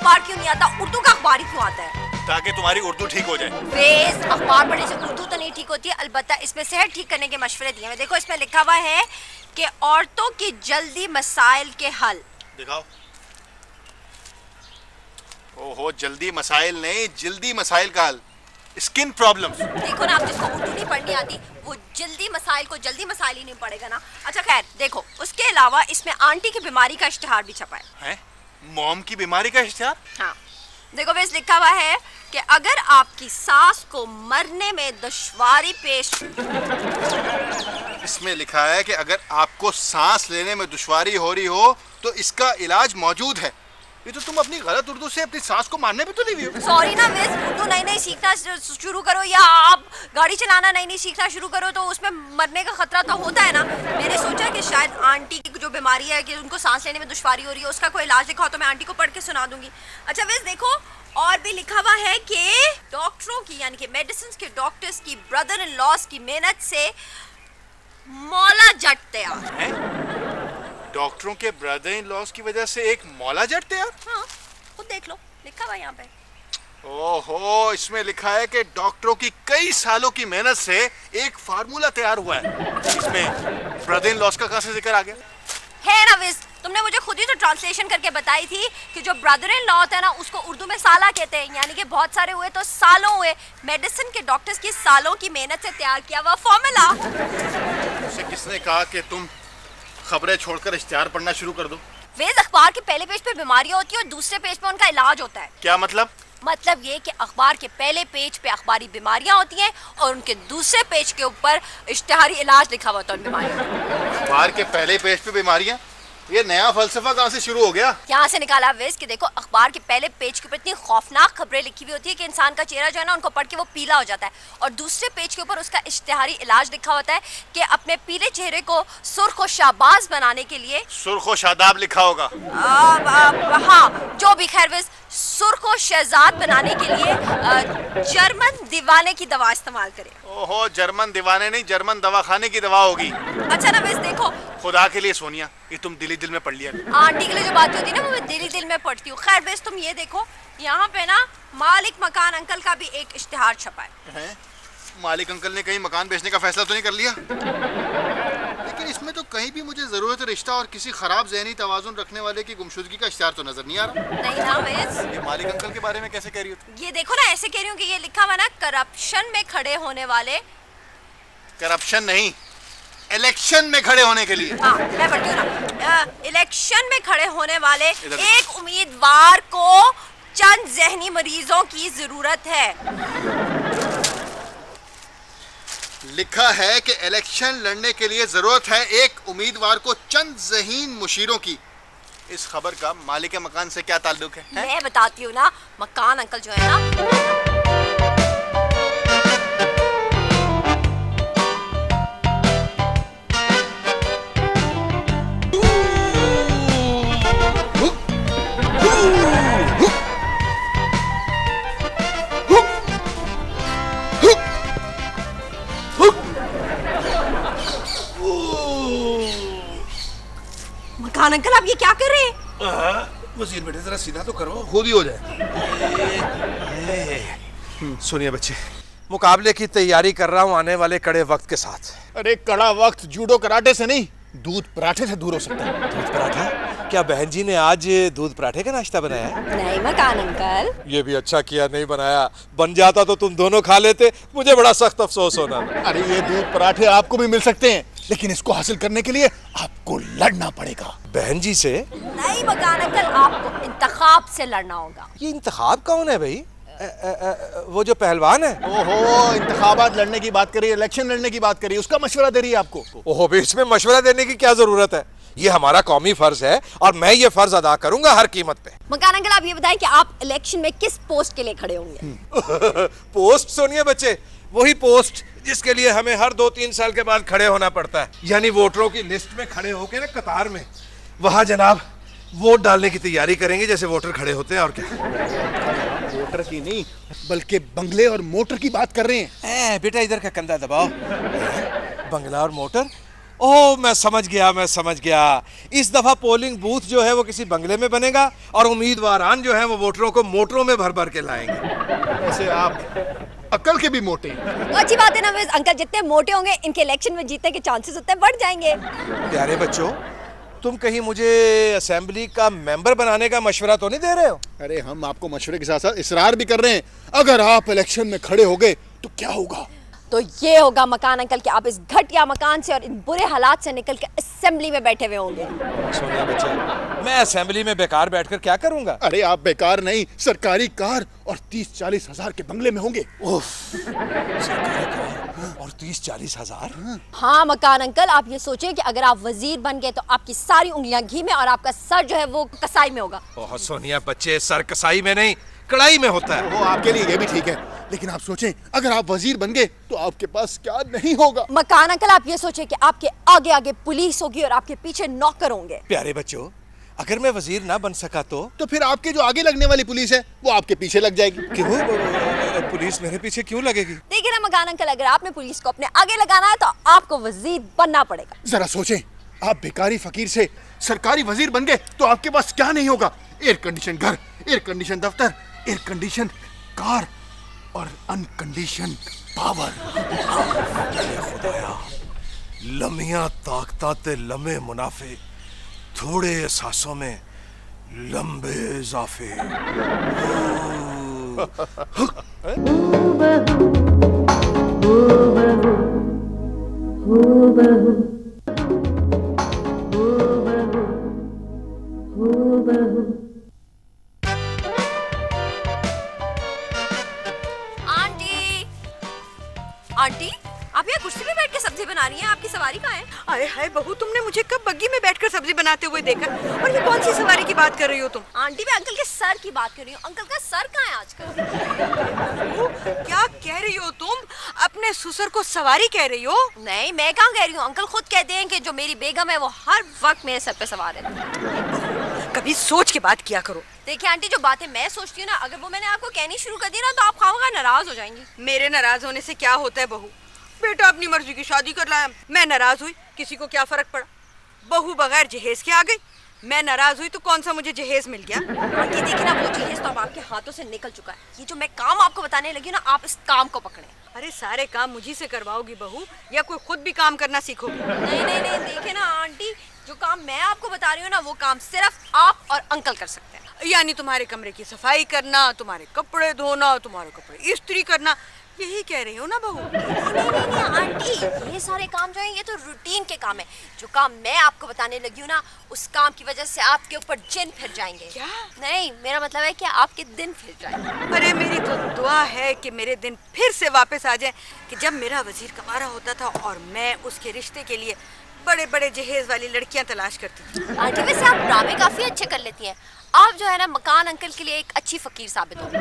अखबार क्यों नहीं आता? उर्दू का अखबार ही क्यों आता है? ताकि तुम्हारी उर्दू ठीक हो जाए। वेज अखबार पढ़ने से उर्दू तो नहीं ठीक होती है, अलबत्ता इसमें सेहत ठीक करने के मशवरे दिए हैं। देखो इसमें लिखा हुआ है कि औरतों की जल्दी मसाइल के हल। दिखाओ। ओहो, जल्दी मसाइल नहीं, जल्दी मसाइल का हल, स्किन प्रॉब्लम्स। देखो ना, आप जिसको उर्दू नहीं पढ़नी आती वो जल्दी मसाइल को जल्दी मसाइल ही नहीं पढ़ेगा ना। अच्छा खैर, देखो उसके अलावा इसमें आंटी की बीमारी का इश्तिहार भी छपा है। मॉम की बीमारी का इश्तिहार? हाँ, देखो बस लिखा हुआ है कि अगर आपकी सास को मरने में दुश्वारी पेश, इसमें लिखा है कि अगर आपको सांस लेने में दुश्वारी हो रही हो तो इसका इलाज मौजूद है। ये तो तुम अपनी गलत उर्दू से अपनी सास को मारने पे तो नहीं हो। सॉरी ना वेज, उर्दू नई नई सीखना शुरू करो या आप गाड़ी चलाना नई नई सीखना शुरू करो तो उसमें मरने का खतरा तो होता है ना। मैंने सोचा कि शायद आंटी की जो बीमारी है कि उनको सांस लेने में दुश्वारी हो रही है उसका कोई इलाज लिखा हो तो मैं आंटी को पढ़ के सुना दूंगी। अच्छा वेज देखो, और भी लिखा हुआ है कि डॉक्टरों की यानी कि मेडिसिन के डॉक्टर्स की ब्रदर इन लॉस की मेहनत से मौला जट तैयार है। डॉक्टरों के ब्रदर इन लॉस की वजह से एक मौला जट तैयार? हाँ, खुद देख लो, लिखा हुआ यहाँ पे। ओहो, इसमें लिखा है कि डॉक्टरों की कई सालों की मेहनत से एक फार्मूला तैयार हुआ है। इसमें ब्रदर इन लॉस का कहाँ से जिक्र आ गया? है ना विज, तुमने मुझे खुद ही तो ट्रांसलेशन करके बताई थी कि जो ब्रदर इन लॉ होता है ना उसको उर्दू में साला कहते हैं, यानी कि बहुत सारे हुए तो सालों हुए। मेडिसिन के डॉक्टर्स की सालों की मेहनत से तैयार किया हुआ फॉर्मूला। उसे किसने कहा कि तुम खबरें छोड़कर इश्तिहार पढ़ना शुरू कर दो? वेज, अखबार के पहले पेज पे बीमारियां होती है और दूसरे पेज पे उनका इलाज होता है। क्या मतलब? मतलब ये कि अखबार के पहले पेज पे अखबारी बीमारियां होती हैं और उनके दूसरे पेज के ऊपर इश्तिहारी इलाज लिखा हुआ होता है बीमारियों। अखबार के पहले पेज पे बीमारियां? ये नया फलसफा कहाँ से शुरू हो गया? यहाँ से निकाला वेज कि देखो अखबार के पहले पेज के ऊपर इतनी खौफनाक खबरें लिखी हुई होती है कि इंसान का चेहरा जो है ना उनको पढ़ के वो पीला हो जाता है, और दूसरे पेज के ऊपर उसका इश्तिहारी इलाज लिखा होता है कि अपने पीले चेहरे को सुर्ख और शाबाज बनाने के लिए। सुर्ख और शादाब लिखा होगा। हाँ, जो भी खैर वेज, सुर्ख और शहजाद बनाने के लिए जर्मन दीवाने की दवा इस्तेमाल करें। ओहो, जर्मन दीवाने नहीं, जर्मन दवाखाने की दवा होगी। अच्छा ना वेज देखो, खुदा के लिए सोनिया, ये तुम दिली दिल में पढ़ लिया। आंटी के लिए जो बात होती है ना वो मैं दिली दिल में पढ़ती हूँ। खैर बेस, तुम ये देखो यहाँ पे ना मालिक मकान अंकल का भी एक इश्तिहार छपा है। मालिक अंकल ने कहीं मकान बेचने का फैसला तो नहीं कर लिया? लेकिन इसमें तो कहीं भी मुझे जरूरत रिश्ता और किसी खराब ज़हनी तवाज़ुन रखने वाले की गुमशुदगी का इश्तिहार तो नजर नहीं आ रहा। नहीं ना वेस, ये मालिक अंकल के बारे में कैसे कह रही हो? ये देखो ना, ऐसे कह रही हूँ कि ये लिखा हुआ ना करप्शन में खड़े होने वाले। करप्शन नहीं, इलेक्शन में खड़े होने के लिए। हाँ, मैं पढ़ती हूँ ना, इलेक्शन में खड़े होने वाले एक उम्मीदवार को चंद ज़हनी मरीजों की जरूरत है। लिखा है कि इलेक्शन लड़ने के लिए जरूरत है एक उम्मीदवार को चंद ज़हीन मुशीरों की। इस खबर का मालिक मकान से क्या ताल्लुक है? मैं बताती हूँ ना, मकान अंकल जो है ना, मकान अंकल आप ये क्या कर रहे हैं? वजीर बेटे जरा सीधा तो करो, खुद ही हो जाए। सुनिए बच्चे, मुकाबले की तैयारी कर रहा हूँ आने वाले कड़े वक्त के साथ। अरे कड़ा वक्त जूडो कराटे से नहीं, दूध पराठे से दूर हो सकता है। दूध पराठा? क्या बहन जी ने आज दूध पराठे का नाश्ता बनाया है? नहीं मकान अंकल। ये भी अच्छा किया नहीं बनाया, बन जाता तो तुम दोनों खा लेते, मुझे बड़ा सख्त अफसोस होना। अरे ये दूध पराठे आपको भी मिल सकते हैं, लेकिन इसको हासिल करने के लिए आपको लड़ना पड़ेगा। बहन जी से? नहीं मकान अंकल, आपको इंतखाब से लड़ना होगा। ये इंतखाब कौन है भाई? वो जो पहलवान है? ओहो, इंतखाबात लड़ने की बात करिए, इलेक्शन लड़ने की बात करिए, उसका मशवरा दे रही है आपको। ओहो भी, इसमें मशवरा देने की क्या जरूरत है? ये हमारा कौमी फर्ज है और मैं ये फर्ज अदा करूंगा हर कीमत पे। मकान अंकल आप ये बताएं कि आप इलेक्शन में किस पोस्ट के लिए खड़े होंगे? पोस्ट सुनिए बच्चे, वही पोस्ट जिसके लिए हमें हर 2-3 साल के बाद खड़े होना पड़ता है, यानी वोटरों की लिस्ट में खड़े होके ना कतार में, वहां जनाब वोट डालने की तैयारी करेंगे जैसे वोटर खड़े होते हैं। और क्या? वोटर की नहीं बल्कि बंगले और मोटर की बात कर रहे हैं। बेटा इधर का कंधा दबाओ। बंगला और मोटर? ओह मैं समझ गया। इस दफा पोलिंग बूथ जो है वो किसी बंगले में बनेगा और उम्मीदवारान जो है वो वोटरों को मोटरों में भर भर के लाएंगे। वैसे आप अक्ल के भी मोटे। तो अच्छी बात है ना विज, अंकल जितने मोटे होंगे इनके इलेक्शन में जीतने के चांसेस उतने बढ़ जाएंगे। प्यारे बच्चों, तुम कहीं मुझे असेंबली का मेंबर बनाने का मशवरा तो नहीं दे रहे हो? अरे हम आपको मशवरे के साथ साथ इसरार भी कर रहे हैं, अगर आप इलेक्शन में खड़े हो गए तो क्या होगा? तो ये होगा मकान अंकल कि आप इस घटिया मकान से और इन बुरे हालात से निकल के असेंबली में बैठे हुए होंगे। सोनिया बच्चे, मैं असेंबली में बेकार बैठकर क्या करूंगा? अरे आप बेकार नहीं, सरकारी कार और 30-40 हजार के बंगले में होंगे। उफ, सरकारी कार और 30-40 हजार? हाँ मकान अंकल, आप ये सोचें कि अगर आप वजीर बन गए तो आपकी सारी उंगलियां घी में और आपका सर जो है वो कसाई में होगा। ओह सोनिया बच्चे, सर कसाई में नहीं कढ़ाई में होता है। वो आपके लिए ये भी ठीक है, लेकिन आप सोचें अगर आप वजीर बन गए तो आपके पास क्या नहीं होगा? मकान अंकल, आप ये सोचें कि आपके आगे आगे पुलिस होगी और आपके पीछे नौकर होंगे। प्यारे बच्चों, अगर मैं वजीर ना बन सका तो फिर आपके जो आगे लगने वाली पुलिस है वो आपके पीछे लग जाएगी। क्यों? पुलिस मेरे पीछे क्यों लगेगी? देखिए ना मकान अंकल, अगर आपने पुलिस को अपने आगे लगाना है तो आपको वजीर बनना पड़ेगा। जरा सोचें, आप बेकारी फकीर से सरकारी वजीर बन गए तो आपके पास क्या नहीं होगा? एयर कंडीशन घर, एयर कंडीशन दफ्तर, एयर कंडीशन कार और अनकंडीशन पावर। खुदाया, लम्हियां ताकता ते लम्हे मुनाफे, थोड़े एहसासों में लंबे इजाफे। आंटी, आप यहाँ कुर्सी पे बैठ के सब्जी बना रही हैं, आपकी सवारी कहाँ है? अरे हाय बहू, तुमने मुझे कब बग्गी में बैठकर सब्जी बनाते हुए देखा? और ये कौन सी सवारी की बात कर रही हो तुम? आंटी, मैं अंकल के सर की बात कर रही हूँ। अंकल का सर कहाँ है आजकल? क्या कह रही हो तुम? अपने ससुर को सवारी कह रही हो? नहीं, मैं कहाँ कह रही हूँ, अंकल खुद कहते हैं कि जो मेरी बेगम है वो हर वक्त मेरे सर पे सवार है। कभी सोच के बात किया करो। देखिए आंटी, जो बातें मैं सोचती हूँ ना, अगर वो मैंने आपको कहनी शुरू कर दी ना तो आप खामखा नाराज हो जाएंगी। मेरे नाराज होने से क्या होता है बहू? बेटा अपनी मर्जी की शादी कर लाया, मैं नाराज हुई, किसी को क्या फर्क पड़ा? बहू बगैर जहेज के आ गई, मैं नाराज हुई तो कौन सा मुझे जहेज मिल गया? आंटी देखिए ना, वो जहेज तो अब आपके हाथों से निकल चुका है। ये जो मैं काम आपको बताने लगी ना, आप इस काम को पकड़े। अरे सारे काम मुझी से करवाओगी बहू, या कोई खुद भी काम करना सीखोगी? नहीं नहीं नहीं, देखिए ना आंटी, जो काम मैं आपको बता रही हूँ ना, वो काम सिर्फ आप और अंकल कर सकते हैं। यानी तुम्हारे कमरे की सफाई करना, तुम्हारे कपड़े धोना, तुम्हारे कपड़े इस्त्री करना, यही कह रही हो ना बहू? नहीं आंटी, ये सारे काम जो है ये तो रूटीन के काम है। जो काम मैं आपको बताने लगी हूँ ना, उस काम की वजह से आपके ऊपर जिन फिर जाएंगे। क्या? नहीं, मेरा मतलब है कि आपके दिन फिर जाएंगे। अरे मेरी तो दुआ है कि मेरे दिन फिर से वापस आ जाए कि जब मेरा वजीर कमारा होता था और मैं उसके रिश्ते के लिए बड़े बड़े जहेज वाली लड़कियां तलाश करती थी। आंटी वैसे आप ड्रामे काफी अच्छे कर लेती हैं। आप जो है ना मकान अंकल के लिए एक अच्छी फकीर साबित हो।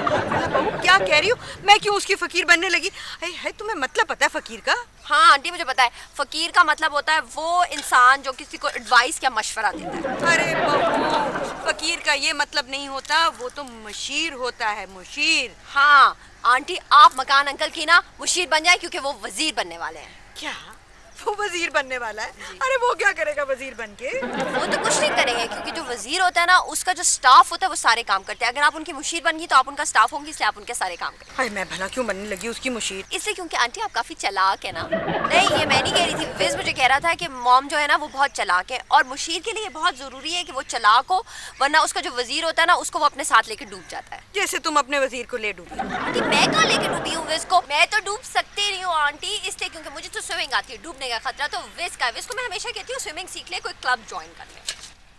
बहू क्या कह रही हो? मैं क्यों उसकी फकीर बनने लगी? है तुम्हें मतलब पता है फकीर का? हाँ आंटी, मुझे पता है। फकीर का मतलब होता है वो इंसान जो किसी को एडवाइस या मशवरा देता है। अरे बहू, फकीर का ये मतलब नहीं होता, वो तो मुशीर होता है, मुशीर। हाँ आंटी, आप मकान अंकल की ना मुशीर बन जाए क्योंकि वो वजीर बनने वाले हैं। क्या वो वजीर बनने वाला है? अरे वो क्या करेगा वजीर बन के? वो तो कुछ नहीं करेंगे, क्योंकि जो वजीर होता है ना, उसका जो स्टाफ होता है वो सारे काम करते हैं। अगर आप उनकी मुशीर बन गई तो आप उनका स्टाफ होंगी, इसलिए आप उनके सारे काम करें। हाय, मैं भला क्यों बनने लगी उसकी मुशीर? इसलिए क्योंकि आंटी आप काफी चालाक है ना। नहीं, ये मैं नहीं कह रही थी, विज मुझे कह रहा था कि मॉम जो है ना वो बहुत चालाक है और मुशीर के लिए बहुत जरूरी है कि वो चालाक हो, वरना उसका जो वजीर होता है ना उसको वो अपने साथ लेके डूब जाता है। जैसे तुम अपने वजीर को ले डूबी। आंटी मैं कहाँ लेके डूबी हूँ विज को? मैं तो डूब सकती नहीं हूँ आंटी, इसलिए क्योंकि मुझे तो स्विमिंग आती है। डूबने का खतरा तो विज का है। विज को मैं हमेशा कहती हूँ स्विमिंग सीख ले, कोई क्लब ज्वाइन कर ले।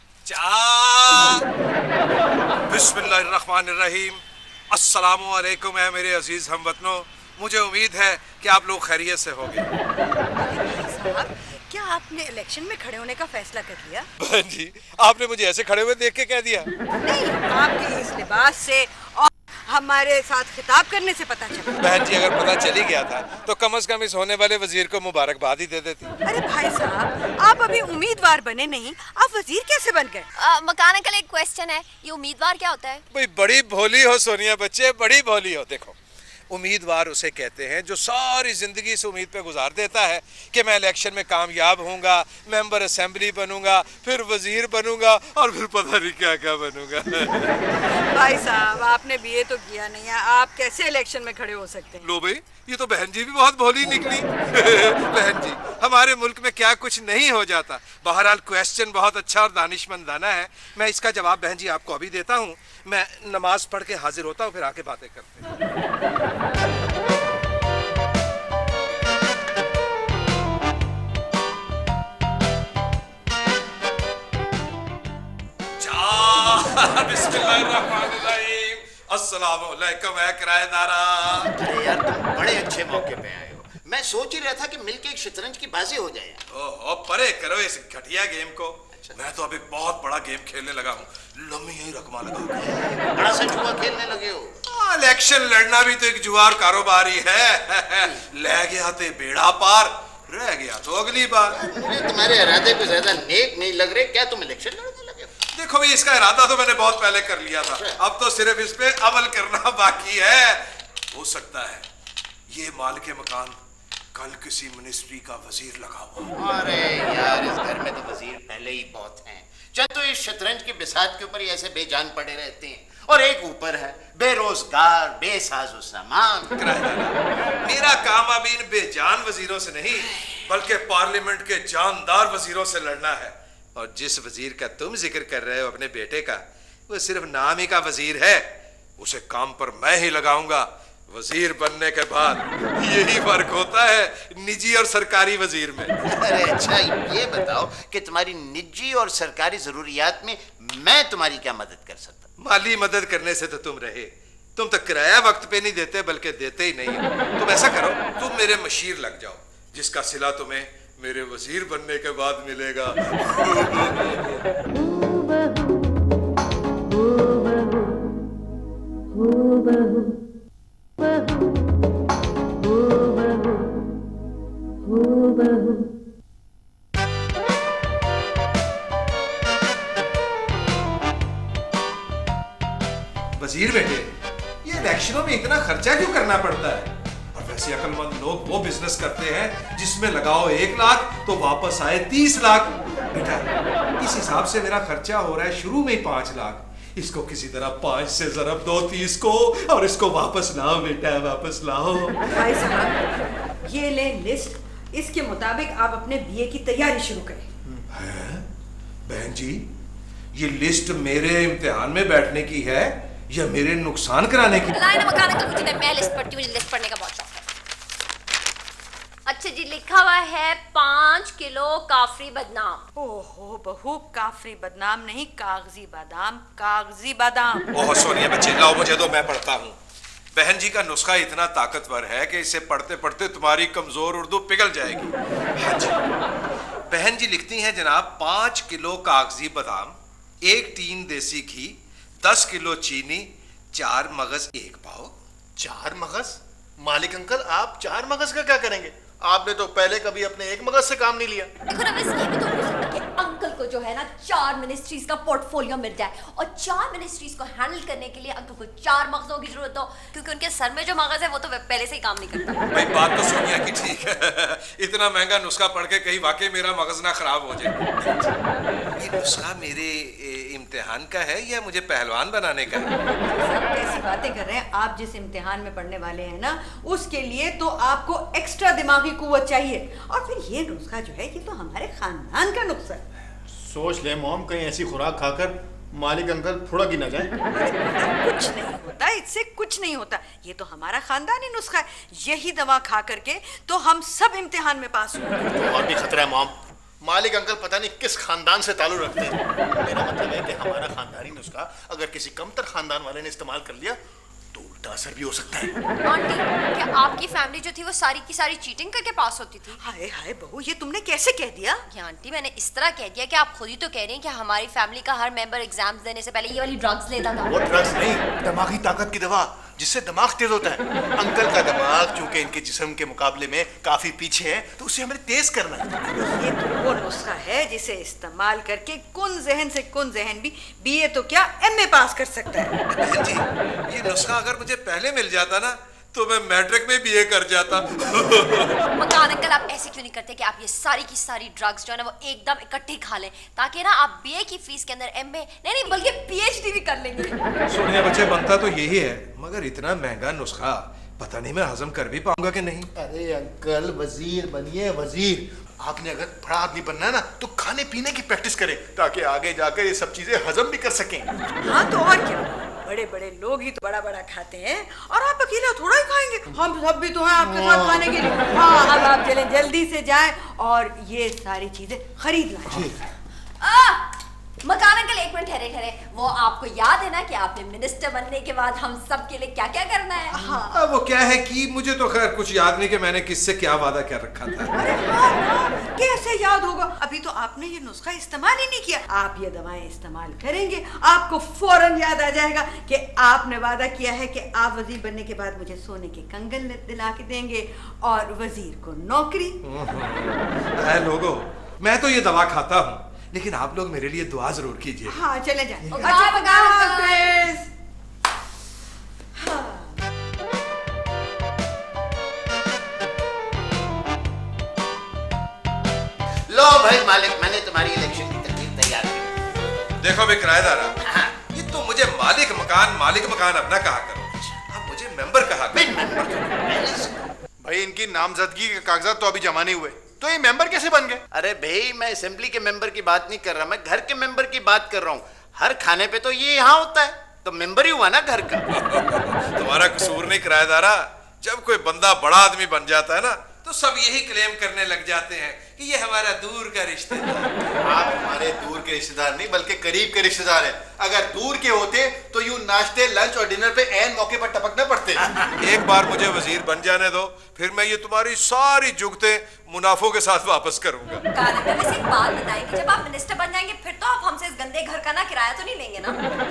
बिस्मिल्लाहिर्रहमानिर्रहीम। अस्सलामु अलैकुम है मेरे अजीज हमवतनों, मुझे उम्मीद है कि आप लोग खैरियत से होंगे। साहब, क्या आपने इलेक्शन में खड़े होने का फैसला कर लिया? बहन जी, आपने मुझे ऐसे खड़े हुए देख के कह दिया? नहीं, आपके इस लिबास से और हमारे साथ खिताब करने से पता चला। बहन जी, अगर पता चल ही गया था तो कम से कम इस होने वाले वजीर को मुबारकबाद ही दे देती। अरे भाई साहब, आप अभी उम्मीदवार बने नहीं, आप वजीर कैसे बन गए? मकान अंकल, एक क्वेश्चन है, ये उम्मीदवार क्या होता है? भाई बड़ी भोली हो सोनिया बच्चे, बड़ी भोली हो। देखो, उम्मीदवार उसे कहते हैं जो सारी जिंदगी इस उम्मीद पे गुजार देता है कि मैं इलेक्शन में कामयाब होऊंगा, मेंबर असेंबली बनूंगा, फिर वजीर बनूंगा और फिर पता नहीं क्या क्या बनूंगा। भाई साहब, आपने बीए तो किया नहीं है, आप कैसे इलेक्शन में खड़े हो सकते हैं? लो भाई, ये तो बहन जी भी बहुत भोली निकली। बहन जी, हमारे मुल्क में क्या कुछ नहीं हो जाता। बहरहाल क्वेश्चन बहुत अच्छा और दानिशमंदाना है। मैं इसका जवाब बहन जी आपको अभी देता हूँ। मैं नमाज पढ़ के हाजिर होता हूँ, फिर आके बातें करते हैं। बिस्मिल्लाहिर्रहमानिर्रहीम। अस्सलाम वालेकुम ऐ किराएदारा। अरे यार, तुम बड़े अच्छे मौके पे आए हो। मैं सोच ही रहा था कि मिलके एक शतरंज की बाजी हो जाए। ओहो, परे करो इस घटिया गेम को। मैं तो अभी बहुत बड़ा गेम खेलने लगा हूँ, लम्मी ही रकमा लगा। बड़ा सा जुआ खेलने लगे हो? इलेक्शन लड़ना भी तो एक जुआर कारोबार ही है। ले गया तो बेड़ा पार, रह गया तो अगली बार। मुझे तुम्हारे इरादे को ज्यादा नेक नहीं लग रहे। क्या तुम इलेक्शन लड़ने लगे हो? देखो भाई, इसका इरादा तो मैंने बहुत पहले कर लिया था, अब तो सिर्फ इस पे अमल करना बाकी है। हो सकता है ये मालिक मकान कल किसी मिनिस्ट्री का वजीर लगा हुआ। अरे यार, इस घर में तो वजीर पहले ही बहुत हैं। चल तो इस शतरंज के बिसात के ऊपर ही ऐसे बेजान पड़े रहते हैं, और एक ऊपर है बेरोजगार, बेसाजो सामान। मेरा काम अभी इन बेजान वजीरों से नहीं, बल्कि पार्लियामेंट के जानदार वजीरों से लड़ना है। और जिस वजीर का तुम जिक्र कर रहे हो अपने बेटे का, वो सिर्फ नाम ही का वजीर है। उसे काम पर मैं ही लगाऊंगा। वजीर बनने के बाद यही फर्क होता है निजी और सरकारी वजीर में। अरे अच्छा, ये बताओ कि तुम्हारी निजी और सरकारी जरूरियात में मैं तुम्हारी क्या मदद कर सकता? माली मदद करने से तो तुम रहे। तुम तो किराया वक्त पे नहीं देते, बल्कि देते ही नहीं। तुम ऐसा करो, तुम मेरे मशीर लग जाओ, जिसका सिला तुम्हें मेरे वजीर बनने के बाद मिलेगा। वजीर बेटे, ये इलेक्शनों में इतना खर्चा क्यों करना पड़ता है? और वैसे अक्लमंद लोग वो बिजनेस करते हैं जिसमें लगाओ 1 लाख तो वापस आए 30 लाख। बेटा, इस हिसाब से मेरा खर्चा हो रहा है शुरू में ही 5 लाख। इसको किसी तरह 5 से ज़रब दो 30 को, और इसको वापस लाओ बेटा, वापस लाओ। भाई साहब, ये ले लिस्ट, इसके मुताबिक आप अपने बीए की तैयारी शुरू करें। बहन जी, ये लिस्ट मेरे इम्तिहान में बैठने की है या मेरे नुकसान कराने की? मैं लिस्ट पढ़ती हूँ, लिस्ट पढ़ने का बहुत शौक है। अच्छा जी, लिखा हुआ है 5 किलो काफरी बदनाम। ओहो बहू, काफरी बदनाम नहीं, कागजी बादाम, कागजी बादाम। ओह सोनिया बच्चे, लाओ मुझे दो, मैं पढ़ता हूँ। बहन जी का नुस्खा इतना ताकतवर है कि इसे पढ़ते पढ़ते तुम्हारी कमजोर उर्दू पिघल जाएगी। हाँ जी, बहन जी लिखती हैं जनाब, 5 किलो कागजी बादाम, 1 टीन देसी घी, 10 किलो चीनी, 4 मगज 1 पाव। 4 मगज? मालिक अंकल, आप 4 मगज का क्या करेंगे? आपने तो पहले कभी अपने 1 मगज से काम नहीं लिया। देखो ना, वैसे ये भी तो हो सकता है कि अंकल को जो है ना 4 मिनिस्ट्रीज का पोर्टफोलियो मिल जाए, और 4 मिनिस्ट्रीज को हैंडल करने के लिए अंकल को 4 मगजों की जरूरत हो, क्योंकि उनके सर में जो मगज है वो तो पहले से ही काम नहीं करता। भाई बात तो सोनिया की ठीक है। इतना महंगा नुस्खा पढ़ के कहीं वाकई मेरा मगज ना खराब हो जाए। ये नुस्खा मेरे इम्तिहान का है या मुझे पहलवान बनाने का है? सब कैसी बातें कर रहे हैं आप? जिस इम्तिहान में पढ़ने वाले हैं ना, उसके लिए तो आपको एक्स्ट्रा दिमागी कुव्वत चाहिए। और फिर ये नुस्खा जो है, ये तो हमारे खानदान का नुस्खा है। सोच ले मॉम, कहीं ऐसी खुराक खाकर मालिक अंकल थोड़ा की ना जाए। कुछ नहीं होता, इससे कुछ नहीं होता। ये तो हमारा खानदानी नुस्खा है। यही दवा खा करके तो हम सब इम्तिहान में पास हुए। और भी खतरा है मॉम, मालिक अंकल पता नहीं किस खानदान से ताल्लुक रखते हैं। मेरा मतलब है कि हमारा खानदानी नुस्खा अगर किसी कमतर खानदान वाले ने इस्तेमाल कर लिया तो उल्टा असर भी हो सकता है। आंटी, क्या आपकी फैमिली जो थी वो सारी की सारी चीटिंग करके पास होती थी? हाय हाय बहू, ये तुमने कैसे कह दिया? या आंटी, मैंने इस तरह कह दिया कि आप खुद ही तो कह रही हैं कि हमारी फैमिली का हर मेंबर एग्जाम्स देने से पहले ये वाली ड्रग्स लेता था। वो ड्रग्स नहीं, दिमागी ताकत की दवा, जिससे दिमाग तेज होता है। अंकल का दिमाग चूंकि इनके जिस्म के मुकाबले में काफी पीछे है, तो उसे हमें तेज करना है। ये तो वो नुस्खा है जिसे इस्तेमाल करके कुन जहन से कुन जहन भी बीए तो क्या एमए पास कर सकता है। बहन जी, ये नुस्खा अगर मुझे पहले मिल जाता ना, तो मैं मैट्रिक में बीए कर जाता। मकान अंकल, आप ऐसे क्यों नहीं करते कि आप ये सारी की सारी ड्रग्स जो है ना वो एकदम इकट्ठे खा लें, ताकि ना आप बीए की फीस के अंदर एमए नहीं बल्कि पीएचडी भी कर लेंगे। सोनिया बच्चे, बनता तो यही है, मगर इतना महंगा नुस्खा पता नहीं मैं हजम कर भी पाऊंगा कि नहीं। अरे अंकल, वजीर बनिए वजीर। आपने अगर बड़ा आदमी बनना है ना तो खाने पीने की प्रैक्टिस करें, ताकि आगे जाकर ये सब चीजें हजम भी कर सकें। हाँ तो और क्या, बड़े बड़े लोग ही तो बड़ा बड़ा खाते हैं और आप अकेला थोड़ा ही खाएंगे, हम सब भी तो हैं आपके साथ खाने के लिए। हाँ अब आप चलें, जल्दी से जाएं और ये सारी चीजें खरीद लाएं। मकान अंकल, एक मिनट ठहरे, वो आपको याद है ना कि आपने मिनिस्टर बनने के बाद हम सब के लिए क्या क्या करना है? हाँ। वो क्या है कि मुझे तो खैर कुछ याद नहीं कि मैंने किससे क्या वादा कर रखा था। अरे हाँ, कैसे याद होगा, अभी तो आपने ये नुस्खा इस्तेमाल ही नहीं किया। आप ये दवाएं इस्तेमाल करेंगे, आपको फौरन याद आ जाएगा कि आपने वादा किया है कि आप वजीर बनने के बाद मुझे सोने के कंगन दिला के देंगे और वजीर को नौकरी। लोगों, मैं तो ये दवा खाता हूँ, लेकिन आप लोग मेरे लिए दुआ जरूर कीजिए। हाँ चले जाएं। लो भाई मालिक, मैंने तुम्हारी इलेक्शन की तकरीर तैयार की। देखो भी किराएदार, ये तो मुझे मालिक मकान अपना कहा करो, अब मुझे मेंबर कहा करो। भाई इनकी नामजदगी के कागजात तो अभी जमा नहीं हुए, तो ये मेंबर कैसे बन गए? अरे भाई, मैं असेंबली के मेंबर की बात नहीं कर रहा, मैं घर के मेंबर की बात कर रहा हूँ। हर खाने पे तो ये यहाँ होता है, तो मेंबर ही हुआ ना घर का। तुम्हारा कसूर नहीं किराएदारा, जब कोई बंदा बड़ा आदमी बन जाता है ना तो सब यही क्लेम करने लग जाते हैं कि ये हमारा दूर का रिश्तेदार। आप हमारे दूर के रिश्तेदार नहीं बल्कि करीब के रिश्तेदार हैं। अगर दूर के होते तो यूं नाश्ते, लंच और डिनर पे ऐन मौके पर टपकना पड़ते। एक बार मुझे वजीर बन जाने दो, फिर मैं ये तुम्हारी सारी जुगते मुनाफों के साथ वापस करूंगा। वैसे एक बात बताएंगे, जब आप मिनिस्टर बन जाएंगे फिर तो आप हमसे इस गंदे घर का ना किराया तो नहीं लेंगे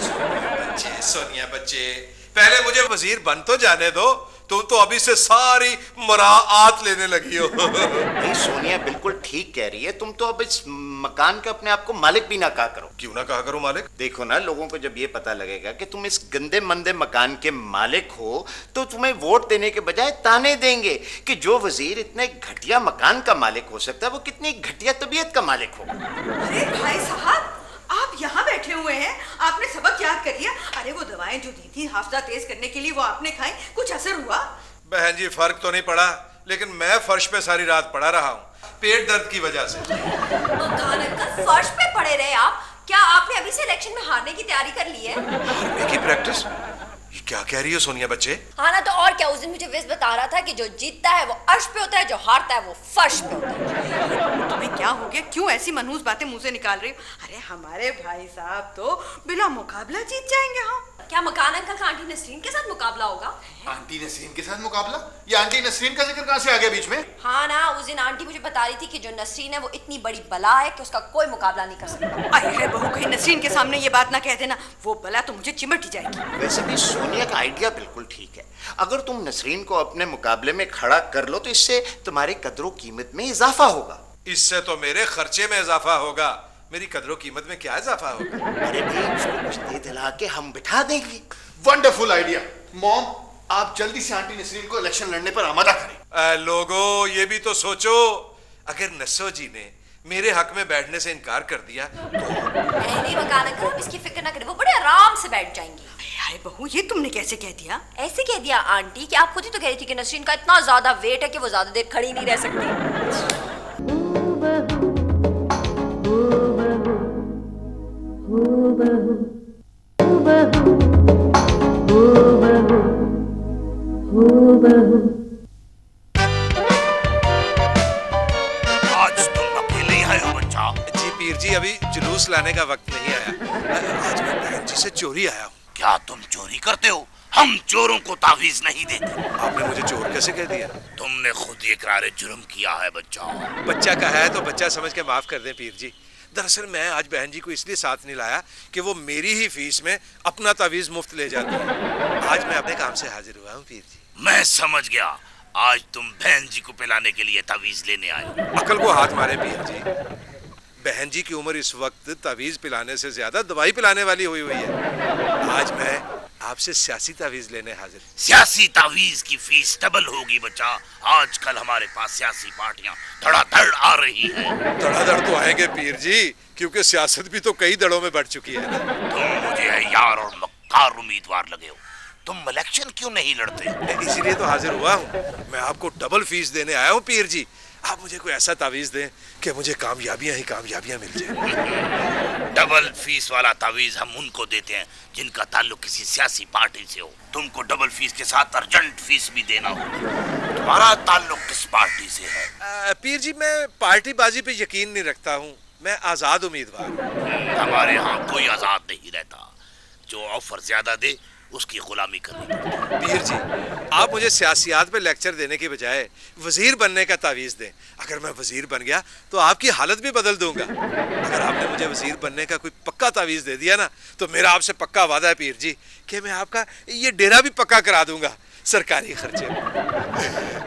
ना? सोनिया बच्चे, पहले मुझे वजीर बन तो जाने दो, तुम तो अभी से सारी मराआत लेने लगी हो। नहीं, सोनिया बिल्कुल ठीक कह रही है, तुम तो अब इस मकान का अपने आप को मालिक भी ना कहा करो। क्यों ना कहा करो मालिक? देखो ना, लोगों को जब ये पता लगेगा कि तुम इस गंदे मंदे मकान के मालिक हो, तो तुम्हें वोट देने के बजाय ताने देंगे कि जो वजीर इतने घटिया मकान का मालिक हो सकता है, वो कितनी घटिया तबीयत का मालिक होगा। अरे भाई साहब, आप यहाँ बैठे हुए हैं, आपने सबक याद कर लिया। अरे वो दवाएं जो दी थी हाफजा तेज करने के लिए, वो आपने खाई, कुछ असर हुआ? बहन जी, फर्क तो नहीं पड़ा, लेकिन मैं फर्श पे सारी रात पड़ा रहा हूँ पेट दर्द की वजह से। मकान अंकल, फर्श पे पड़े रहे आप? क्या आपने अभी से इलेक्शन में हारने की तैयारी कर ली है? हारने की प्रैक्टिस? ये क्या कह रही हो सोनिया बच्चे? हाँ ना, तो और क्या। उस दिन मुझे विज बता रहा था कि जो जीतता है वो अर्श पे होता है, जो हारता है वो फर्श पे होता है। तुम्हें क्या हो गया, क्यों ऐसी मनहूस बातें मुंह से निकाल रही हो? अरे हमारे भाई साहब तो बिना मुकाबला जीत जाएंगे। हाँ, क्या मकान अंकल का आंटी नसरीन के साथ मुकाबला होगा? आंटी नसरीन के साथ मुकाबला? ये आंटी नसरीन का जिक्र कहाँ से आ गया बीच में? हाँ ना, उस दिन आंटी मुझे बता रही थी कि जो नसरीन है वो इतनी बड़ी बला है कि उसका कोई मुकाबला नहीं कर सकता। अरे है बहू, कहीं नसरीन के सामने ये बात ना कह देना, वो बला तो मुझे चिमट ही जाएगी। वैसे भी सोनिया का आइडिया बिल्कुल ठीक है। अगर तुम नसरीन को अपने मुकाबले में खड़ा कर लो तो इससे तुम्हारे कदरों कीमत में इजाफा होगा। इससे तो मेरे खर्चे में इजाफा होगा, मेरी कदरों कीमत में क्या इजाफा होगा? अरे भाई, उसको कुछ दे दिला के हम बिठा देंगे। Wonderful idea. मॉम, आप जल्दी से आंटी नसरीन को इलेक्शन लड़ने पर आमादा करें। लोगों, ये भी तो सोचो, अगर नस्सो जी ने मेरे हक में बैठने से इनकार कर दिया तो? नहीं मकान अंकल, आप इसकी फिक्र ना करें, वो बड़े आराम से बैठ जाएंगी। अरे बहू, ये तुमने कैसे कह दिया? ऐसे कह दिया आंटी कि आप खुद ही तो कह रही थी कि नसरीन का इतना ज्यादा वेट है कि वो ज्यादा देर खड़ी नहीं रह सकती। आज तुम अकेले ही आए हो बच्चा? जी पीर जी, अभी जुलूस लाने का वक्त नहीं आया, आज मैं बहन जी से चोरी आया हूँ। क्या तुम चोरी करते हो? हम चोरों को तावीज नहीं देते। आपने मुझे चोर कैसे कह दिया? तुमने खुद इकरार जुर्म किया है बच्चा। बच्चा का है तो बच्चा समझ के माफ कर दें पीर जी। दरअसल मैं आज बहन जी को इसलिए साथ नहीं लाया कि वो मेरी ही फीस में अपना तावीज मुफ्त ले जाती है। आज मैं अपने काम से हाजिर हुआ हूँ पीर जी। मैं समझ गया, आज तुम बहन जी को पिलाने के लिए तावीज लेने आए हो। अकल को हाथ मारे पीर जी, बहन जी की उम्र इस वक्त तावीज पिलाने से ज्यादा दवाई पिलाने वाली हुई है। आज मैं आपसे सियासी तावीज लेने हाजिर। सियासी तावीज की फीस डबल होगी बच्चा। आजकल हमारे पास सियासी पार्टियां धड़ाधड़ आ रही हैं। धड़ाधड़ तो आएंगे पीर जी, क्योंकि सियासत भी तो कई दड़ों में बढ़ चुकी है ना। तुम मुझे यार और मक्कार उम्मीदवार लगे हो, तुम इलेक्शन क्यों नहीं लड़ते? इसीलिए तो हाजिर हुआ हूँ। मैं आपको डबल फीस देने आया हूँ पीर जी। आप मुझे कोई ऐसा तावीज दें कि मुझे कामयाबियां ही कामयाबियां मिल जाए। डबल फीस वाला तावीज हम उनको देते हैं जिनका ताल्लुक किसी सियासी पार्टी से हो। तुमको डबल फीस के साथ अर्जेंट फीस भी देना हो। तुम्हारा ताल्लुक किस पार्टी से है? पीर जी, मैं पार्टी बाजी पे यकीन नहीं रखता हूँ। मैं आजाद उम्मीदवार। हमारे यहाँ कोई आजाद नहीं रहता। जो ऑफर ज्यादा दे उसकी गुलामी करनी पड़ती। पीर जी, आप मुझे सियासियात पे लेक्चर देने के बजाय वजीर बनने का तावीज दें। अगर मैं वजीर बन गया तो आपकी हालत भी बदल दूंगा। अगर आपने मुझे वजीर बनने का कोई पक्का तावीज दे दिया ना, तो मेरा आपसे पक्का वादा है पीर जी कि मैं आपका ये डेरा भी पक्का करा दूंगा सरकारी खर्चे।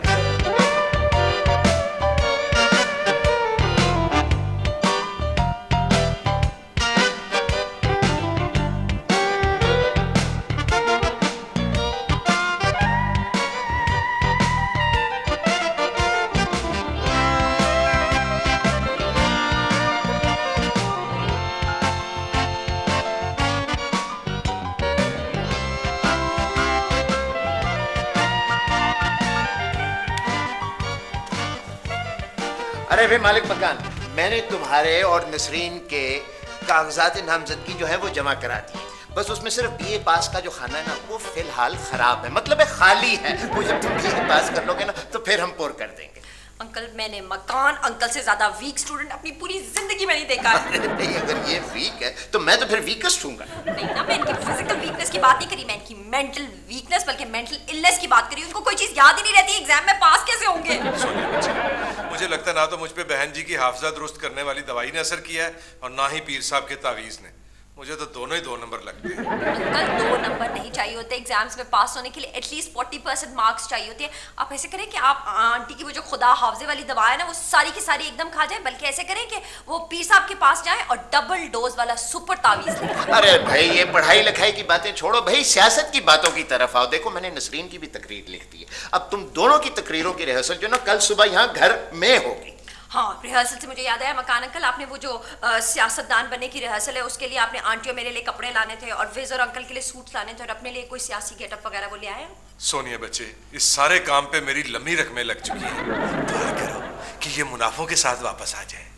अरे भाई मालिक मकान, मैंने तुम्हारे और नसरीन के कागजात नामजदगी जो है वो जमा करा दी। बस उसमें सिर्फ बीए पास का जो खाना है ना, वो फिलहाल खराब है, मतलब है खाली है। वो जब तुम बीए पास कर लोगे ना, तो फिर हम पूर कर देंगे। अंकल, मैंने मकान अंकल से ज्यादा वीक स्टूडेंट अपनी पूरी जिंदगी में नहीं देखा। नहीं, अगर ये वीक है तो मैं तो फिर वीकेस्ट हूँगा। नहीं ना, मैं इनकी फिजिकल वीकनेस की बात नहीं करी, मैं इनकी मेंटल वीकनेस बल्कि मेंटल इलनेस की बात करी। उनको कोई चीज याद ही नहीं रहती, एग्जाम में पास कैसे होंगे? मुझे लगता ना तो मुझ पे बहन जी की हाफजा दुरुस्त करने वाली दवाई ने असर किया है और ना ही पीर साहब के तावीज ने। मुझे तो दोनों ही 2 नंबर लगते हैं। अंकल, 2 नंबर नहीं चाहिए होते एग्जाम्स में पास होने के लिए, एटलीस्ट 40% मार्क्स चाहिए होते हैं। आप ऐसे करें कि आप आंटी की वो जो खुदा हाफजे वाली दवा है ना, वो सारी की सारी एकदम खा जाए, बल्कि ऐसे करें कि वो पीर साहब के पास जाएं और डबल डोज वाला सुपर तावीज लें। अरे भाई, ये पढ़ाई लिखाई की बातें छोड़ो भाई, सियासत की बातों की तरफ आओ। देखो, मैंने नसरीन की भी तकरीर लिख दी है। अब तुम दोनों की तकरीरों की रिहर्सल जो ना कल सुबह यहाँ घर में होगी। हाँ, रिहर्सल से मुझे याद आया मकान अंकल, आपने वो जो सियासतदान बनने की रिहर्सल है, उसके लिए आपने आंटी और मेरे लिए कपड़े लाने थे और विज और अंकल के लिए सूट्स लाने थे, और अपने लिए कोई सियासी गेटअप वगैरह वो ले आए? सोनिया बच्चे, इस सारे काम पे मेरी लंबी रकमें लग चुकी हैं। दुआ करो कि ये मुनाफों के साथ वापस आ जाए।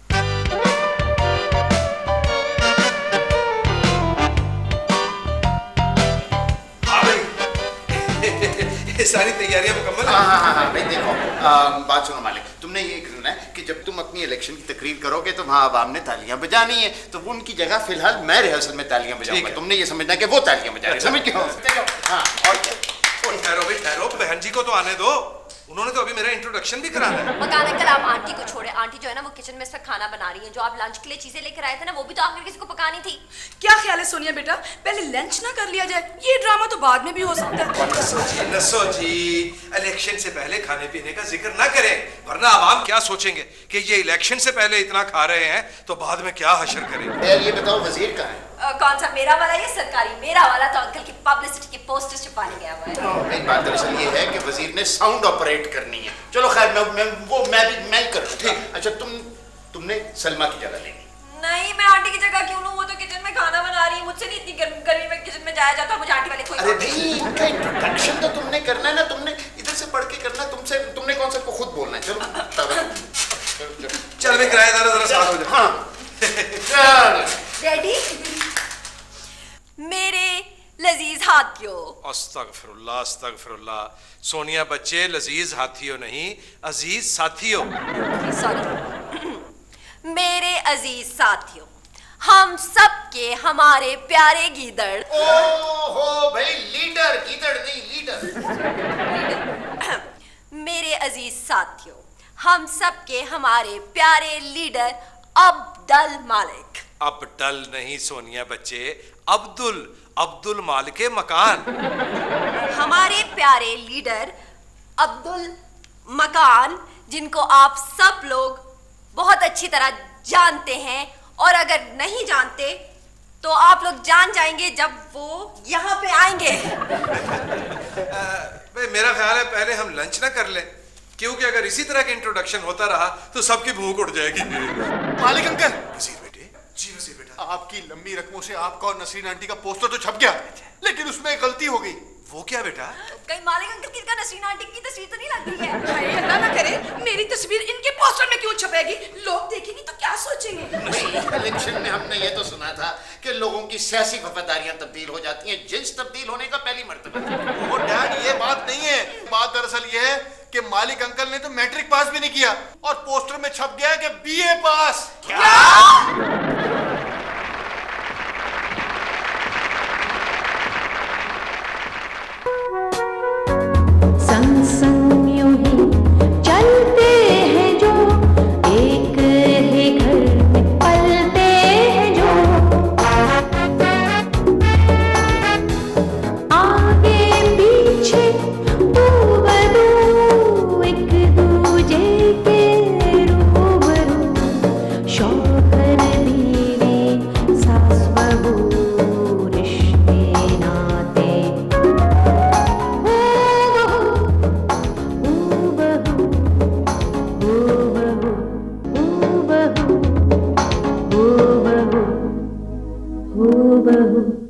ये सारी तैयारियां मुकम्मल हैं? हाँ भाई, देखो बात सुनो मालिक, तुमने ये करना है कि जब तुम अपनी इलेक्शन की तकरीर करोगे तो वहाँ आवाम ने तालियां बजानी है, तो वो उनकी जगह फिलहाल मैं रिहर्सल में तालियां बजाऊंगा। तुमने ये समझना कि वो तालियां बजा रहे हैं, समझ गए? हाँ, और ठहरो भाई ठहरो, बहन जी को तो आने दो, उन्होंने तो अभी मेरा इंट्रोडक्शन भी कराना है। मकान अंकल, आप आंटी को छोड़े। आंटी जो है ना, वो किचन में इस वक्त खाना बना रही है। जो आप लंच के लिए चीजें लेकर आए थे ना, वो भी तो आखिर किसी को पकानी थी। क्या ख्याल है सोनिया बेटा, पहले लंच ना कर लिया जाए? ये ड्रामा तो बाद में भी हो सकता है। नसो जी, इलेक्शन से पहले खाने पीने का जिक्र ना करें, वरना आवाम क्या सोचेंगे कि ये इलेक्शन से पहले इतना खा रहे हैं तो बाद में क्या हशर करेंगे। यार ये बताओ, वजीर कहाँ है? कौन सा, मेरा वाला या सरकारी? मेरा वाला तो अंकल की पब्लिसिटी के पोस्टर्स छुपाने गया हुआ है। एक बात दरअसल ये है कि वजीर ने साउंड ऑपरेट करनी है। चलो खैर, मैं ही कर दूँ। अच्छा, तुमने सलमा की जगह लेनी? नहीं, मैं आंटी की जगह क्यों लूं? वो तो किचन में खाना बना रही है, मुझसे नहीं इतनी गर्मी में किचन में जाया जाता। मुझे आंटी वाले कोई। अरे भाई, इनका इंट्रोडक्शन तो तुमने करना है ना, तुमने इधर से पढ़ के करना, तुमने कौन सा को खुद बोलना है। चलो चल भी किराएदार जरा साथ हो जाओ। हाँ, डैडी, मेरे लजीज हाथियों। अस्तगफिरुल्लाह अस्तगफिरुल्लाह। सोनिया बच्चे, लजीज हाथियों नहीं, अजीज साथियों। सॉरी। मेरे अजीज साथियों, हम सब के हमारे प्यारे गीदड़। ओहो भाई, लीडर, गीदड़ नहीं, लीडर। मेरे अजीज साथियों, हम सब के हमारे प्यारे लीडर अब्दुल मालिक। अब्दुल नहीं सोनिया बच्चे, अब्दुल मालिक मकान। हमारे प्यारे लीडर अब्दुल मकान, जिनको आप सब लोग बहुत अच्छी तरह जानते हैं, और अगर नहीं जानते तो आप लोग जान जाएंगे जब वो यहाँ पे आएंगे। मेरा ख्याल है पहले हम लंच ना कर लें, क्योंकि अगर इसी तरह का इंट्रोडक्शन होता रहा तो सबकी भूख उड़ जाएगी। मालिक अंकल। वजीर बेटे। जी वजीर बेटा। आपकी लंबी रकमों से आपका और नसरीन आंटी का पोस्टर तो छप गया, लेकिन उसमें एक गलती हो गई। वो क्या बेटा? कहीं मालिक अंकल की का नसरीन आंटी की तस्वीर तो नहीं लग गई है? हाय अल्लाह ना करे मेरी तस्वीर इनके पोस्टर में क्यों छपेगी? लोग देखेंगे तो क्या सोचेंगे? इलेक्शन में हमने ये तो सुना था कि लोगों की सियासी वफादारियां तब्दील हो जाती हैं, जिन्स तब्दील होने का पहली मर्तबा। वो डैड, ये बात नहीं है। बात दरअसल ये है कि मालिक अंकल ने तो मैट्रिक पास भी नहीं किया और पोस्टर में छप गया कि बीए पास। क्या? बहू